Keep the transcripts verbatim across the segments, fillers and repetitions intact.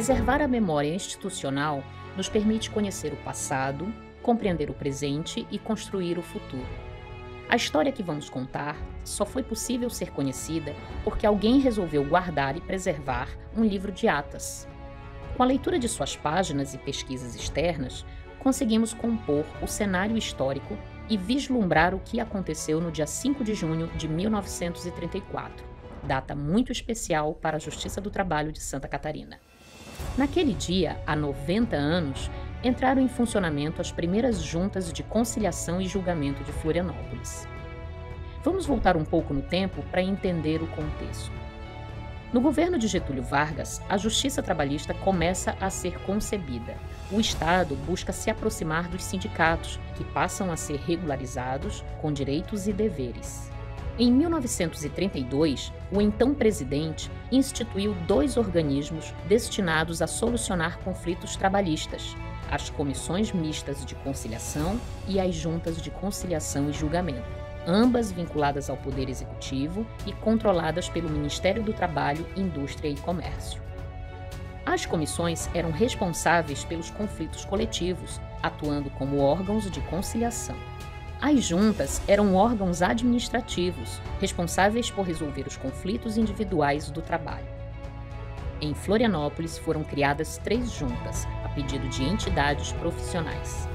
Preservar a memória institucional nos permite conhecer o passado, compreender o presente e construir o futuro. A história que vamos contar só foi possível ser conhecida porque alguém resolveu guardar e preservar um livro de atas. Com a leitura de suas páginas e pesquisas externas, conseguimos compor o cenário histórico e vislumbrar o que aconteceu no dia cinco de junho de mil novecentos e trinta e quatro, data muito especial para a Justiça do Trabalho de Santa Catarina. Naquele dia, há noventa anos, entraram em funcionamento as primeiras juntas de conciliação e julgamento de Florianópolis. Vamos voltar um pouco no tempo para entender o contexto. No governo de Getúlio Vargas, a justiça trabalhista começa a ser concebida. O Estado busca se aproximar dos sindicatos, que passam a ser regularizados com direitos e deveres. Em mil novecentos e trinta e dois, o então presidente instituiu dois organismos destinados a solucionar conflitos trabalhistas: as comissões mistas de conciliação e as juntas de conciliação e julgamento, ambas vinculadas ao Poder Executivo e controladas pelo Ministério do Trabalho, Indústria e Comércio. As comissões eram responsáveis pelos conflitos coletivos, atuando como órgãos de conciliação. As juntas eram órgãos administrativos, responsáveis por resolver os conflitos individuais do trabalho. Em Florianópolis foram criadas três juntas, a pedido de entidades profissionais.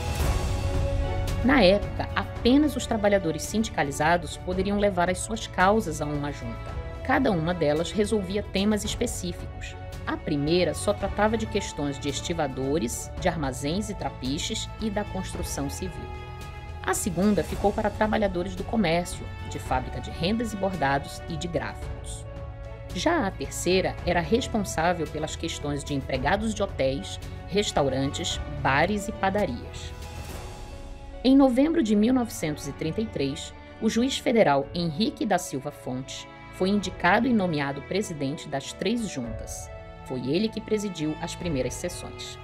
Na época, apenas os trabalhadores sindicalizados poderiam levar as suas causas a uma junta. Cada uma delas resolvia temas específicos. A primeira só tratava de questões de estivadores, de armazéns e trapiches e da construção civil. A segunda ficou para trabalhadores do comércio, de fábrica de rendas e bordados e de gráficos. Já a terceira era responsável pelas questões de empregados de hotéis, restaurantes, bares e padarias. Em novembro de mil novecentos e trinta e três, o juiz federal Henrique da Silva Fontes foi indicado e nomeado presidente das três juntas. Foi ele que presidiu as primeiras sessões.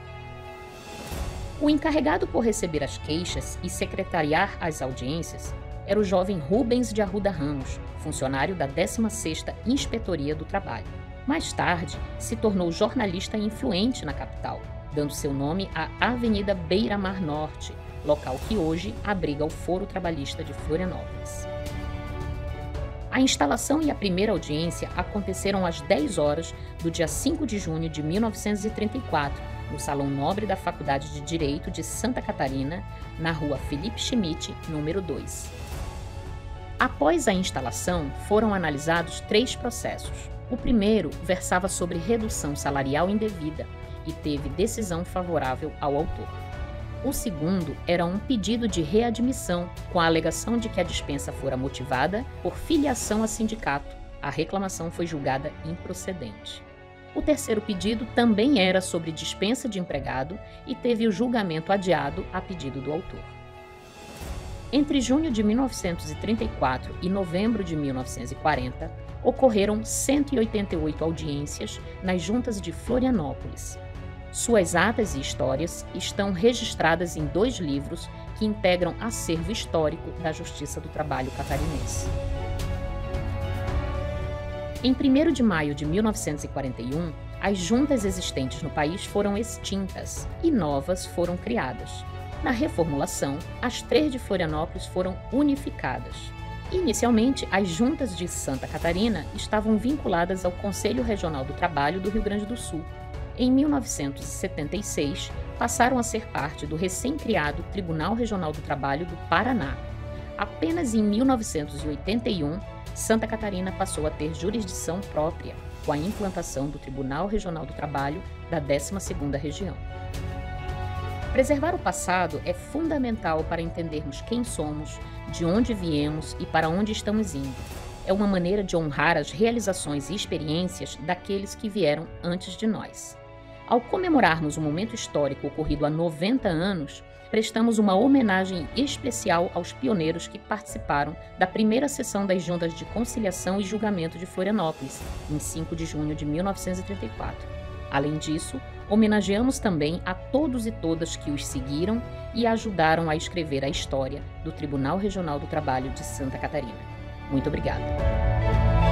O encarregado por receber as queixas e secretariar as audiências era o jovem Rubens de Arruda Ramos, funcionário da décima sexta Inspetoria do Trabalho. Mais tarde, se tornou jornalista influente na capital, dando seu nome à Avenida Beira-Mar Norte, local que hoje abriga o Foro Trabalhista de Florianópolis. A instalação e a primeira audiência aconteceram às dez horas do dia cinco de junho de mil novecentos e trinta e quatro, no Salão Nobre da Faculdade de Direito de Santa Catarina, na rua Felipe Schmidt, número dois. Após a instalação, foram analisados três processos. O primeiro versava sobre redução salarial indevida e teve decisão favorável ao autor. O segundo era um pedido de readmissão, com a alegação de que a dispensa fora motivada por filiação a sindicato. A reclamação foi julgada improcedente. O terceiro pedido também era sobre dispensa de empregado e teve o julgamento adiado a pedido do autor. Entre junho de mil novecentos e trinta e quatro e novembro de mil novecentos e quarenta, ocorreram cento e oitenta e oito audiências nas juntas de Florianópolis. Suas atas e histórias estão registradas em dois livros que integram acervo histórico da Justiça do Trabalho catarinense. Em primeiro de maio de mil novecentos e quarenta e um, as juntas existentes no país foram extintas e novas foram criadas. Na reformulação, as três de Florianópolis foram unificadas. Inicialmente, as juntas de Santa Catarina estavam vinculadas ao Conselho Regional do Trabalho do Rio Grande do Sul. Em mil novecentos e setenta e seis, passaram a ser parte do recém-criado Tribunal Regional do Trabalho do Paraná. Apenas em mil novecentos e oitenta e um, Santa Catarina passou a ter jurisdição própria, com a implantação do Tribunal Regional do Trabalho da décima segunda Região. Preservar o passado é fundamental para entendermos quem somos, de onde viemos e para onde estamos indo. É uma maneira de honrar as realizações e experiências daqueles que vieram antes de nós. Ao comemorarmos um momento histórico ocorrido há noventa anos, prestamos uma homenagem especial aos pioneiros que participaram da primeira sessão das Juntas de Conciliação e Julgamento de Florianópolis, em cinco de junho de mil novecentos e trinta e quatro. Além disso, homenageamos também a todos e todas que os seguiram e ajudaram a escrever a história do Tribunal Regional do Trabalho de Santa Catarina. Muito obrigada.